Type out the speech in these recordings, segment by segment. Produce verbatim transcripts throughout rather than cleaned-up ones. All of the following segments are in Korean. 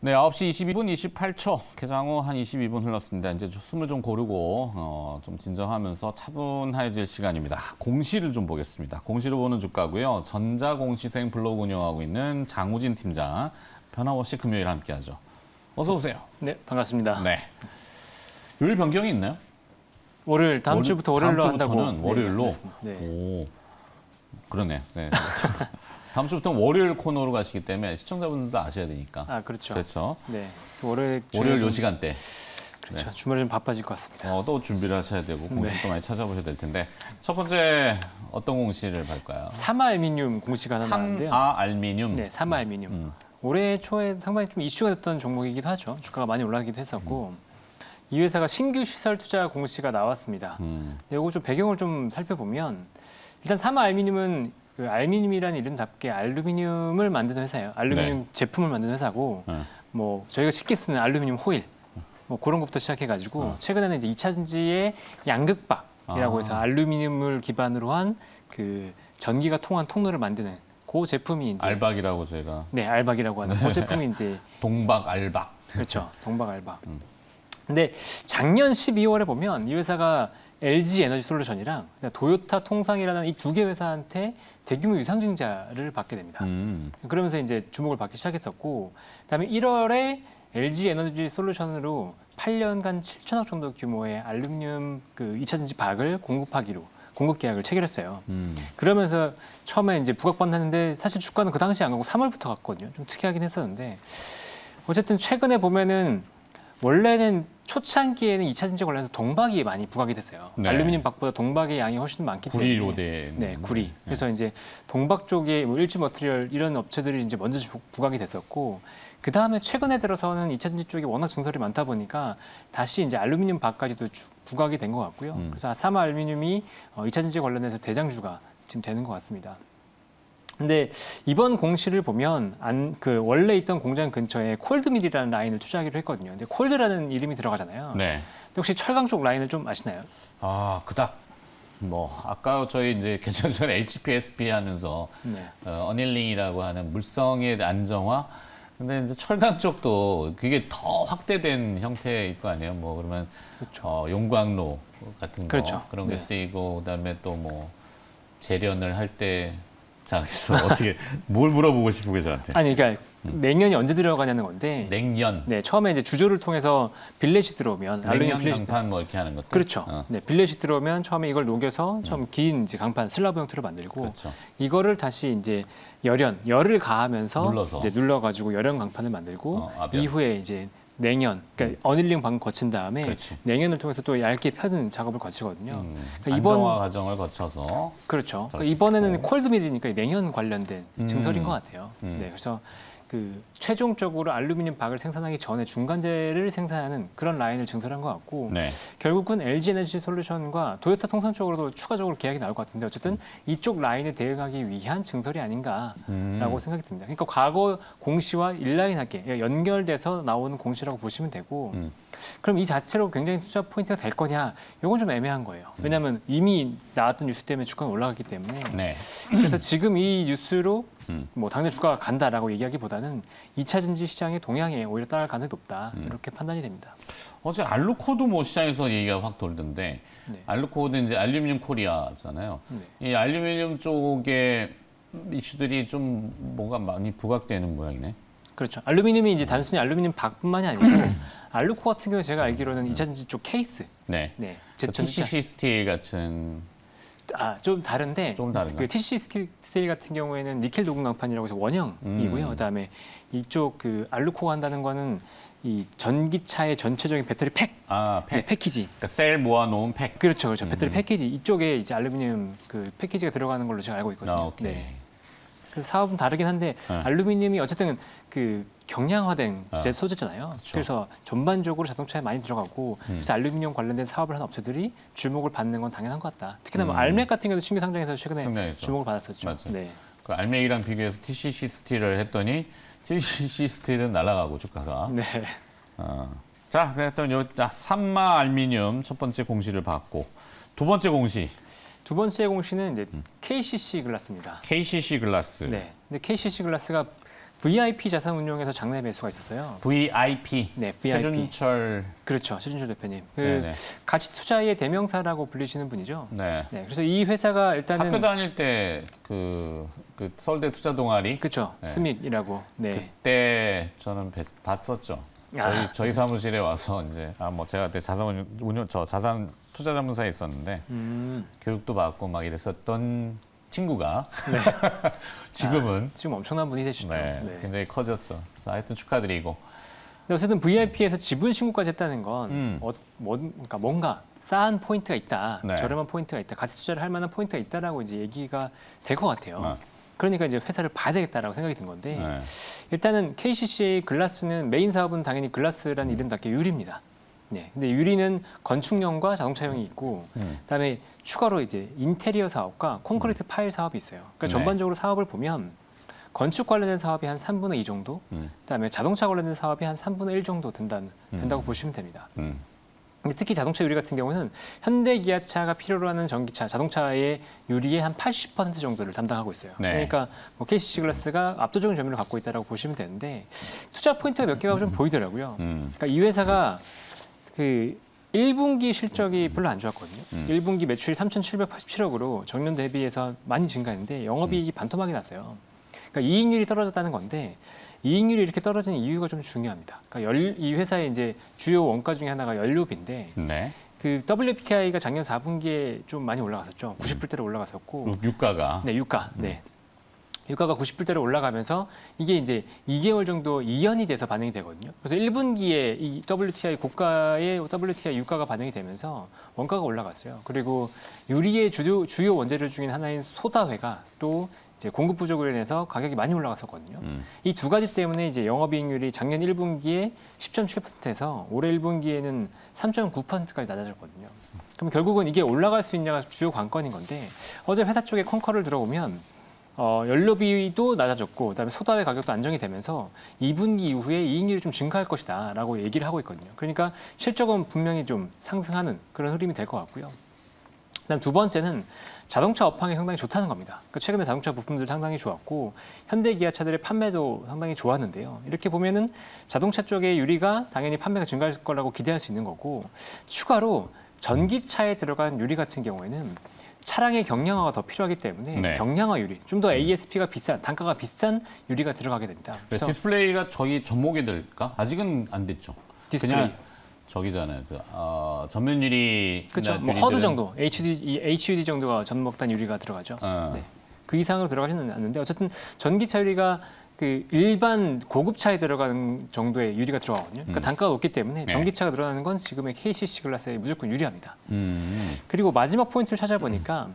네, 아홉 시 이십이 분 이십팔 초, 개장 후 한 이십이 분 흘렀습니다. 이제 숨을 좀 고르고 어, 좀 진정하면서 차분해질 시간입니다. 공시를 좀 보겠습니다. 공시를 보는 주가고요. 전자공시생 블로그 운영하고 있는 장우진 팀장, 변함없이 금요일 함께하죠. 어서 오세요. 네, 반갑습니다. 네, 요일 변경이 있나요? 월요일, 다음 월, 주부터 월요일로 다음 한다고. 주부터는 월요일로. 네, 네. 오, 그러네. 네. 다음 주부터는 월요일 코너로 가시기 때문에 시청자분들도 아셔야 되니까. 아, 그렇죠. 그렇죠. 네, 월요일 월요일 좀, 요 시간대. 그렇죠. 네. 주말에 좀 바빠질 것 같습니다. 어, 또 준비를 하셔야 되고 공시도 네. 많이 찾아보셔야 될 텐데 첫 번째 어떤 공시를 볼까요? 삼화알미늄 공시가 하나 나왔는데요. 삼화알미늄. 네, 삼화알미늄. 음. 올해 초에 상당히 좀 이슈가 됐던 종목이기도 하죠. 주가가 많이 올라가기도 했었고 음. 이 회사가 신규 시설 투자 공시가 나왔습니다. 음. 네, 이거 좀 배경을 좀 살펴보면 일단 삼화알미늄은 그 알미늄이라는 이름답게 알루미늄을 만드는 회사예요. 알루미늄 네. 제품을 만드는 회사고, 네. 뭐 저희가 쉽게 쓰는 알루미늄 호일, 뭐 그런 것부터 시작해가지고 어. 최근에는 이제 이차 전지의 양극박이라고 아. 해서 알루미늄을 기반으로 한 그 전기가 통한 통로를 만드는 그 제품이 이제 알박이라고 저희가. 네, 알박이라고 하는 그 제품이 이제 동박 알박. 그렇죠, 동박 알박. 음. 근데 작년 십이월에 보면 이 회사가 엘지 에너지 솔루션이랑 도요타 통상이라는 이 두 개 회사한테 대규모 유상증자를 받게 됩니다. 음. 그러면서 이제 주목을 받기 시작했었고, 그다음에 일월에 엘지 에너지 솔루션으로 팔 년간 칠천억 정도 규모의 알루미늄 그 이차 전지 박을 공급하기로 공급 계약을 체결했어요. 음. 그러면서 처음에 이제 부각받았는데 사실 주가는 그 당시 안 가고 삼월부터 갔거든요. 좀 특이하긴 했었는데 어쨌든 최근에 보면은 원래는 초창기에는 이차 전지 관련해서 동박이 많이 부각이 됐어요. 네. 알루미늄 박보다 동박의 양이 훨씬 많기 때문에. 구리로 된. 네, 구리. 그래서 이제 동박 쪽에 뭐 일지 머티리얼 이런 업체들이 이제 먼저 주- 부각이 됐었고, 그 다음에 최근에 들어서는 이차 전지 쪽에 워낙 증설이 많다 보니까 다시 이제 알루미늄 박까지도 주- 부각이 된 것 같고요. 음. 그래서 삼화 알루미늄이 어, 이차 전지 관련해서 대장주가 지금 되는 것 같습니다. 근데 이번 공시를 보면 안, 그 원래 있던 공장 근처에 콜드밀이라는 라인을 투자하기로 했거든요. 근데 콜드라는 이름이 들어가잖아요. 네. 근데 혹시 철강 쪽 라인을 좀 아시나요? 아, 그닥. 뭐 아까 저희 이제 개장 전에 에이치피에스피 하면서 네. 어, 어닐링이라고 하는 물성의 안정화. 근데 이제 철강 쪽도 그게 더 확대된 형태일 거 아니에요. 뭐 그러면 그렇죠. 어, 용광로 같은 거 그렇죠. 그런 게 네. 쓰이고 그다음에 또 뭐 재련을 할 때 자, 그래서 어떻게 뭘 물어보고 싶은 거예요, 저한테? 아니, 그러니까 냉연이 언제 들어가냐는 건데. 냉연, 네, 처음에 이제 주조를 통해서 빌렛이 들어오면 알루미늄 냉연 빌렛이 강판 뭐 이렇게 하는 것도 그렇죠. 어, 네, 빌렛이 들어오면 처음에 이걸 녹여서 처음 긴 이제 강판 슬라브 형태로 만들고 그렇죠. 이거를 다시 이제 열연 열을 가하면서 눌러서. 이제 눌러가지고 열연 강판을 만들고 어, 압연. 이후에 이제 냉연, 그러니까 어닐링 방금 거친 다음에 그렇지. 냉연을 통해서 또 얇게 펴는 작업을 거치거든요. 음, 그러니까 이번 안정화 과정을 거쳐서 그렇죠. 저렇게 이번에는 있고. 콜드밀이니까 냉연 관련된 음. 증설인 것 같아요. 음. 네, 그래서 그 최종적으로 알루미늄 박을 생산하기 전에 중간재를 생산하는 그런 라인을 증설한 것 같고 네. 결국은 엘지 에너지 솔루션과 도요타 통상 쪽으로도 추가적으로 계약이 나올 것 같은데 어쨌든 이쪽 라인에 대응하기 위한 증설이 아닌가라고 음. 생각이 듭니다. 그러니까 과거 공시와 일라인하게 연결돼서 나오는 공시라고 보시면 되고 음. 그럼 이 자체로 굉장히 투자 포인트가 될 거냐? 이건 좀 애매한 거예요. 왜냐하면 이미 나왔던 뉴스 때문에 주가는 올라갔기 때문에 네. 그래서 지금 이 뉴스로 음. 뭐 당장 주가가 간다라고 얘기하기보다는 이차 전지 시장의 동향에 오히려 따라갈 가능성이 높다 음. 이렇게 판단이 됩니다. 어제 알루코도 뭐 시장에서 얘기가 확 돌던데 네. 알루코는 이제 알루미늄 코리아잖아요. 네. 이 알루미늄 쪽에 이슈들이 좀 뭐가 많이 부각되는 모양이네. 그렇죠. 알루미늄이 이제 단순히 알루미늄 박뿐만이 아니고 알루코 같은 경우에 제가 알기로는 이차 전지 쪽 케이스, 네. 네, 그 제 티씨씨 스틸 같은 아, 좀 다른데 좀 다른가? 그 티씨씨 스틸 같은 경우에는 니켈 도금 강판이라고 해서 원형이고요. 음. 그다음에 이쪽 그 알루코가 한다는 거는 이 전기차의 전체적인 배터리 팩, 아, 팩. 네, 패키지. 그러니까 셀 모아놓은 팩. 그렇죠, 그렇죠. 배터리 음. 패키지 이쪽에 이제 알루미늄 그 패키지가 들어가는 걸로 제가 알고 있거든요. 아, 오케이. 네. 그래서 사업은 다르긴 한데 네. 알루미늄이 어쨌든 그 경량화된 아, 제 소재잖아요. 그렇죠. 그래서 전반적으로 자동차에 많이 들어가고 음. 그래서 알루미늄 관련된 사업을 하는 업체들이 주목을 받는 건 당연한 것 같다. 특히나 뭐 음. 알맥 같은 경우도 신규 상장에서 최근에 상당했죠. 주목을 받았었죠. 맞아요. 네. 그 알맥이랑 비교해서 티씨씨 스틸을 했더니 티씨씨 스틸은 날아가고 주가가. 네. 어. 자, 그랬더니 요 아, 삼마 알미늄 첫 번째 공시를 봤고 두 번째 공시 두 번째 공시는 이제 음. 케이씨씨 글라스입니다. 케이씨씨 글라스. 네. 근데 케이씨씨 글라스가 브이아이피 자산운용에서 장내 매수가 있었어요. 브이아이피. 네, 브이아이피. 최준철. 그렇죠, 최준철 대표님. 그 네네. 가치 투자의 대명사라고 불리시는 분이죠. 네. 네, 그래서 이 회사가 일단은 학교 다닐 때 그 그 서울대 투자 동아리. 그렇죠, 네. 스밋이라고. 네. 그때 저는 뵀- 봤었죠. 아. 저희 저희 사무실에 와서 이제 아 뭐 제가 그때 자산 운용, 운용 저 자산 투자 자문사에 있었는데 음, 교육도 받고 막 이랬었던 친구가 지금은 아, 지금 엄청난 분이 되시죠. 네, 네. 굉장히 커졌죠. 그래서 하여튼 축하드리고. 근데 어쨌든 브이아이피에서 지분 신고까지 했다는 건 음. 어, 뭐, 그러니까 뭔가 싸한 포인트가 있다, 네. 저렴한 포인트가 있다, 가치 투자를 할 만한 포인트가 있다라고 이제 얘기가 될 것 같아요. 네. 그러니까 이제 회사를 봐야 되겠다라고 생각이 든 건데 네. 일단은 케이씨씨의 글라스는 메인 사업은 당연히 글라스라는 음. 이름답게 유리입니다. 네, 근데 유리는 건축용과 자동차용이 있고 음. 그다음에 추가로 이제 인테리어 사업과 콘크리트 파일 사업이 있어요. 그러니까 네. 전반적으로 사업을 보면 건축 관련된 사업이 한 삼분의 이 정도, 음. 그다음에 자동차 관련된 사업이 한 삼분의 일 정도 된다, 된다고 음. 보시면 됩니다. 음. 근데 특히 자동차 유리 같은 경우는 현대 기아차가 필요로 하는 전기차, 자동차의 유리의 한 팔십 퍼센트 정도를 담당하고 있어요. 네. 그러니까 뭐 케이씨씨 글라스가 압도적인 점유율을 갖고 있다고 보시면 되는데 투자 포인트가 몇 개가 좀 보이더라고요. 음. 그러니까 이 회사가 그 일 분기 실적이 별로 안 좋았거든요. 음. 일 분기 매출이 삼천칠백팔십칠억으로 전년 대비해서 많이 증가했는데 영업이익이 반토막이 났어요. 그러니까 이익률이 떨어졌다는 건데 이익률이 이렇게 떨어진 이유가 좀 중요합니다. 그러니까 열, 이 회사의 이제 주요 원가 중에 하나가 연료비인데 네. 그 더블유티아이가 작년 사 분기에 좀 많이 올라갔었죠. 구십 불대로 올라갔었고, 유가가. 네 유가, 네 유가가 구십 불대로 올라가면서 이게 이제 이 개월 정도 이연이 돼서 반영이 되거든요. 그래서 일 분기에 이 더블유티아이 고가의 더블유티아이 유가가 반영이 되면서 원가가 올라갔어요. 그리고 유리의 주요, 주요 원재료 중인 하나인 소다회가 또 이제 공급 부족으로 인해서 가격이 많이 올라갔었거든요. 음. 이 두 가지 때문에 이제 영업이익률이 작년 일 분기에 십 점 칠 퍼센트에서 올해 일 분기에는 삼 점 구 퍼센트까지 낮아졌거든요. 그럼 결국은 이게 올라갈 수 있냐가 주요 관건인 건데 어제 회사 쪽에 콩커를 들어오면 어, 연료비도 낮아졌고 그다음에 소다의 가격도 안정이 되면서 이 분기 이후에 이익률이 좀 증가할 것이다라고 얘기를 하고 있거든요. 그러니까 실적은 분명히 좀 상승하는 그런 흐름이 될 것 같고요. 그다음 두 번째는 자동차 업황이 상당히 좋다는 겁니다. 그러니까 최근에 자동차 부품들 상당히 좋았고 현대 기아차들의 판매도 상당히 좋았는데요. 이렇게 보면은 자동차 쪽의 유리가 당연히 판매가 증가할 거라고 기대할 수 있는 거고 추가로 전기차에 들어간 유리 같은 경우에는 차량의 경량화가 더 필요하기 때문에 네. 경량화 유리, 좀 더 에이에스피가 비싼, 단가가 비싼 유리가 들어가게 됩니다. 그래서 디스플레이가 저기 접목이 될까? 아직은 안 됐죠. 디스플레이. 그냥 저기잖아요. 그, 어, 전면 유리. 그렇죠. 뭐 허드 정도, 에이치디, 이 에이치유디 정도가 접목된 유리가 들어가죠. 어. 네. 그 이상으로 들어가지는 않는데 어쨌든 전기차 유리가 그 일반 고급차에 들어가는 정도의 유리가 들어가거든요. 그러니까 음. 단가가 높기 때문에 네. 전기차가 들어가는 건 지금의 케이씨씨 글라스에 무조건 유리합니다. 음. 그리고 마지막 포인트를 찾아보니까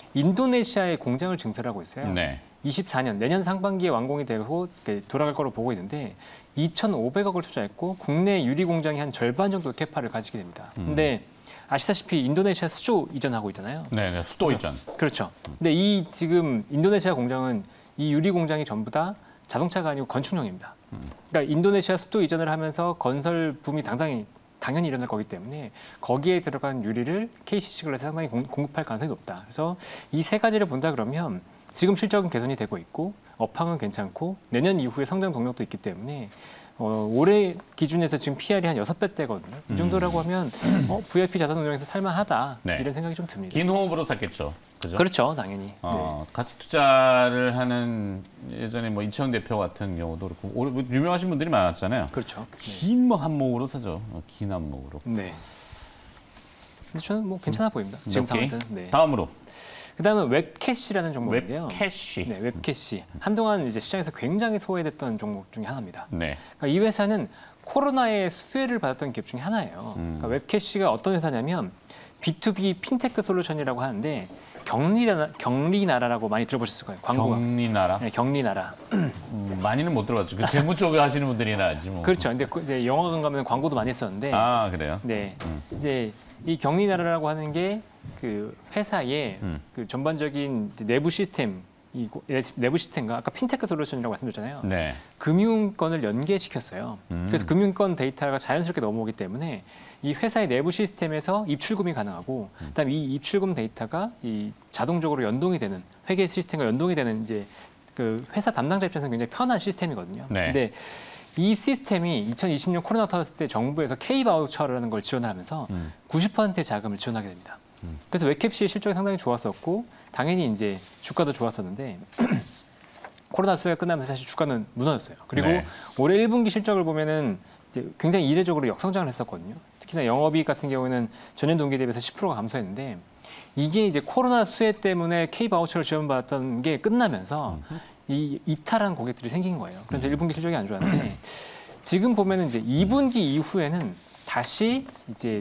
인도네시아에 공장을 증설하고 있어요. 네. 이십사 년 내년 상반기에 완공이 되고 돌아갈 거로 보고 있는데 이천오백억을 투자했고 국내 유리 공장이 한 절반 정도 캐파를 가지게 됩니다. 음. 근데 아시다시피 인도네시아 수조 이전하고 있잖아요. 네, 네. 수도 이전. 그렇죠. 근데 이 지금 인도네시아 공장은 이 유리 공장이 전부 다 자동차가 아니고 건축용입니다. 그러니까 인도네시아 수도 이전을 하면서 건설 붐이 당당히 당연히 일어날 거기 때문에 거기에 들어간 유리를 케이씨씨 글라스에 상당히 공, 공급할 가능성이 높다. 그래서 이 세 가지를 본다 그러면 지금 실적은 개선이 되고 있고 업황은 괜찮고 내년 이후에 성장 동력도 있기 때문에 어, 올해 기준에서 지금 피알이 한 여섯 배대거든요. 이 정도라고 하면 어, 브이아이피 자산운용에서 살만하다 네. 이런 생각이 좀 듭니다. 긴 호흡으로 샀겠죠. 그죠? 그렇죠, 당연히. 네. 어, 가치 투자를 하는 예전에 뭐 이채원 대표 같은 경우도 그렇고 오- 뭐 유명하신 분들이 많았잖아요. 그렇죠. 긴 뭐 한목으로 사죠. 어, 긴 한목으로. 네. 근데 저는 뭐 괜찮아 보입니다. 지금 오케이. 상황에서는. 네. 다음으로 그다음은 웹캐시라는 종목인데요. 웹캐시. 네, 웹캐시. 한동안 이제 시장에서 굉장히 소외됐던 종목 중에 하나입니다. 네. 그러니까 이 회사는 코로나의 수혜를 받았던 기업 중에 하나예요. 음. 그러니까 웹캐시가 어떤 회사냐면 비투비 핀테크 솔루션이라고 하는데 격리나라, 격리나라라고 많이 들어보셨을 거예요. 광고가. 경리나라. 네, 격리나라. 음, 많이는 못 들어봤죠. 그 재무 쪽에 하시는 분들이나 알지 뭐. 그렇죠. 근데 그 이제 영화관 가면 광고도 많이 했었는데 아 그래요. 네. 음. 이제 이 격리나라라고 하는 게 그 회사의 음. 그 전반적인 이제 내부 시스템, 이 고- 내부 시스템과 아까 핀테크 솔루션이라고 말씀드렸잖아요. 네. 금융권을 연계시켰어요. 음. 그래서 금융권 데이터가 자연스럽게 넘어오기 때문에 이 회사의 내부 시스템에서 입출금이 가능하고, 음. 그다음에 이 입출금 데이터가 이 자동적으로 연동이 되는 회계 시스템과 연동이 되는 이제 그 회사 담당자 입장에서는 굉장히 편한 시스템이거든요. 네. 근데 이 시스템이 이천이십 년 코로나 터졌을 때 정부에서 K-바우처라는 걸 지원을 하면서 음. 구십 퍼센트의 자금을 지원하게 됩니다. 음. 그래서 웹캡시의 실적이 상당히 좋았었고 당연히 이제 주가도 좋았었는데 코로나 수혜가 끝나면서 사실 주가는 무너졌어요. 그리고 네. 올해 일 분기 실적을 보면은 이제 굉장히 이례적으로 역성장을 했었거든요. 특히나 영업이익 같은 경우는 전년 동기 대비해서 십 퍼센트가 감소했는데 이게 이제 코로나 수혜 때문에 K-바우처를 지원받았던 게 끝나면서 음. 이 이탈한 고객들이 생긴 거예요. 그래서 음. 일 분기 실적이 안 좋았는데 지금 보면은 이제 이 분기 이후에는 다시 이제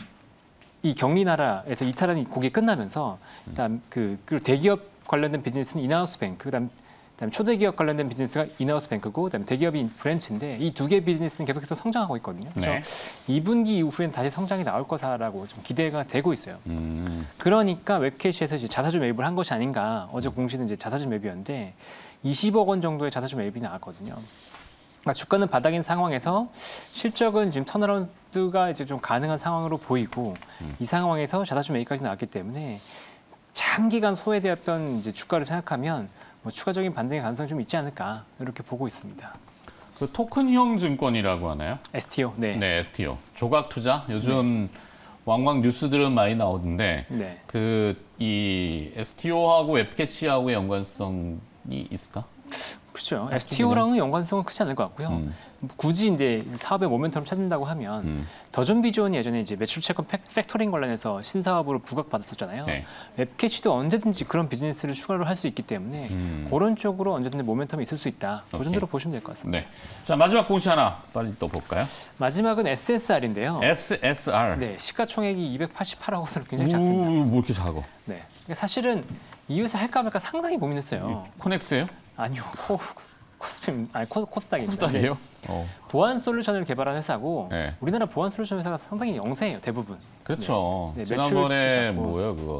이 격리 나라에서 이탈한 고객이 끝나면서 그다음 그 그리고 대기업 관련된 비즈니스는 인하우스 뱅크, 그다음 그다음에 초대기업 관련된 비즈니스가 인하우스 뱅크고, 그다음에 대기업이 브랜치인데 이 두 개 비즈니스는 계속해서 성장하고 있거든요. 그래서 네. 이 분기 이후엔 다시 성장이 나올 거다라고 좀 기대가 되고 있어요. 음. 그러니까 웹캐시에서 이제 자사주 매입을 한 것이 아닌가. 어제 공시는 이제 자사주 매입이었는데 이십억 원 정도의 자사주 매입이 나왔거든요. 그러니까 주가는 바닥인 상황에서 실적은 지금 턴어라운드가 이제 좀 가능한 상황으로 보이고 음. 이 상황에서 자사주 매입까지 나왔기 때문에 장기간 소외되었던 이제 주가를 생각하면 뭐 추가적인 반등의 가능성이 좀 있지 않을까 이렇게 보고 있습니다. 그 토큰형 증권이라고 하나요? 에스티오, 네. 네, 에스티오. 조각 투자. 요즘 왕왕 뉴스들은 많이 나오던데 네. 그 이 에스티오하고 웹캐치하고의 연관성이 있을까? 그렇죠. 에스티오랑은 연관성은 크지 않을 것 같고요. 음. 굳이 이제 사업의 모멘텀을 찾는다고 하면 음. 더존비존이 예전에 이제 매출 채권 팩- 팩토링 관련해서 신사업으로 부각받았었잖아요. 네. 웹캐치도 언제든지 그런 비즈니스를 추가로 할 수 있기 때문에 음. 그런 쪽으로 언제든지 모멘텀이 있을 수 있다. 그 오케이. 정도로 보시면 될 것 같습니다. 네. 자, 마지막 공시 하나 빨리 또 볼까요? 마지막은 에스에스알인데요. 에스에스알. 네, 시가총액이 이백팔십팔억 원으로 우, 굉장히 작습니다. 뭐 이렇게 작아? 네, 그러니까 사실은 이 회사 할까 말까 상당히 고민했어요. 코넥스예요? 아니요, 코, 코스피 아니 코, 코스닥입니다. 코스닥이에요? 네. 어. 보안 솔루션을 개발한 회사고 네. 우리나라 보안 솔루션 회사가 상당히 영세해요, 대부분. 그렇죠. 네, 네, 지난번에 매출도 작고. 뭐예요, 그거?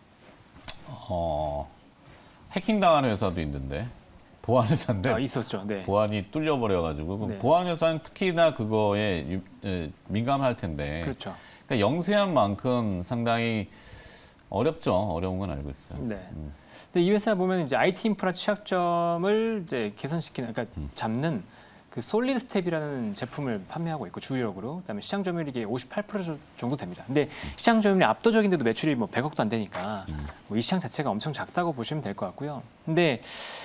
어, 해킹 당한 회사도 있는데 보안 회사인데 아, 있었죠. 네. 보안이 뚫려 버려가지고 그 네. 보안 회사는 특히나 그거에 유- 에, 민감할 텐데. 그렇죠. 그러니까 영세한 만큼 상당히 어렵죠. 어려운 건 알고 있어요. 네. 음. 근데 이 회사 보면 이제 아이티 인프라 취약점을 이제 개선시키는, 그러니까 음. 잡는 그 솔리드 스텝이라는 제품을 판매하고 있고 주력으로, 그다음에 시장 점유율이 이게 오십팔 퍼센트 정도 됩니다. 근데 시장 점유율이 압도적인데도 매출이 뭐 백억도 안 되니까 음. 뭐 이 시장 자체가 엄청 작다고 보시면 될 것 같고요. 근데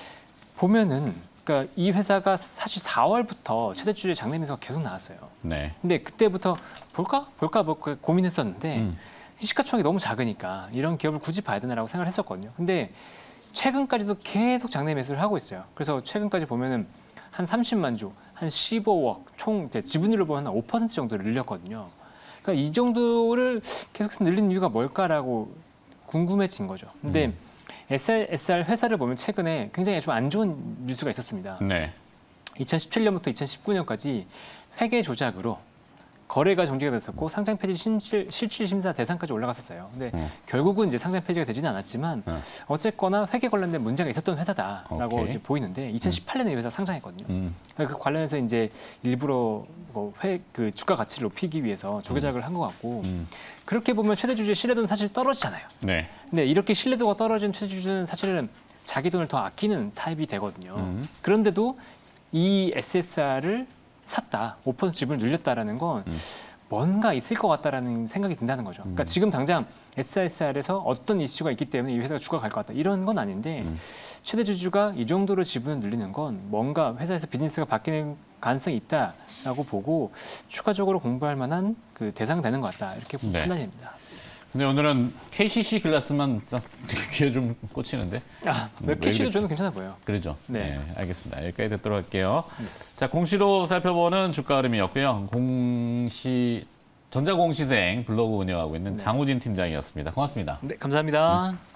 보면은 그러니까 이 회사가 사실 사월부터 최대 주주의 장래 매수가 계속 나왔어요. 네. 근데 그때부터 볼까 볼까 볼까 고민했었는데 음. 시가총액이 너무 작으니까 이런 기업을 굳이 봐야 되나라고 생각을 했었거든요. 근데 최근까지도 계속 장내 매수를 하고 있어요. 그래서 최근까지 보면은 한 삼십만 주, 한 십오억, 총 이제 지분율로 보면 한 오 퍼센트 정도를 늘렸거든요. 그러니까 이 정도를 계속해서 늘린 이유가 뭘까라고 궁금해진 거죠. 근데 음. 에스알 회사를 보면 최근에 굉장히 좀 안 좋은 뉴스가 있었습니다. 네. 이천십칠 년부터 이천십구 년까지 회계 조작으로 거래가 정지가 됐었고 상장 폐지 실질, 실질 심사 대상까지 올라갔었어요. 근데 음. 결국은 이제 상장 폐지가 되지는 않았지만 음. 어쨌거나 회계 관련된 문제가 있었던 회사다라고 오케이. 이제 보이는데 이천십팔 년에 이 회사 상장했거든요. 음. 그 관련해서 이제 일부러 뭐 회, 그 주가 가치를 높이기 위해서 조작을 한 것 같고 음. 그렇게 보면 최대 주주의 신뢰도는 사실 떨어지잖아요. 네. 근데 이렇게 신뢰도가 떨어진 최대 주주는 사실은 자기 돈을 더 아끼는 타입이 되거든요. 음. 그런데도 이 에스에스알을 샀다, 오 퍼센트 지분을 늘렸다라는 건 음. 뭔가 있을 것 같다라는 생각이 든다는 거죠. 그러니까 음. 지금 당장 에스에스알에서 어떤 이슈가 있기 때문에 이 회사가 주가 갈 것 같다 이런 건 아닌데 음. 최대 주주가 이 정도로 지분을 늘리는 건 뭔가 회사에서 비즈니스가 바뀌는 가능성이 있다라고 보고 추가적으로 공부할 만한 그 대상 되는 것 같다 이렇게 네. 판단이 됩니다. 근데 오늘은 케이씨씨 글라스만 딱 귀에 좀 꽂히는데. 아, 왜 웹캐시도 이렇게- 저는 괜찮아 보여요. 그러죠. 네. 네. 알겠습니다. 여기까지 듣도록 할게요. 자, 공시로 살펴보는 주가 흐름이었고요. 공시, 전자공시생 블로그 운영하고 있는 네. 장우진 팀장이었습니다. 고맙습니다. 네, 감사합니다.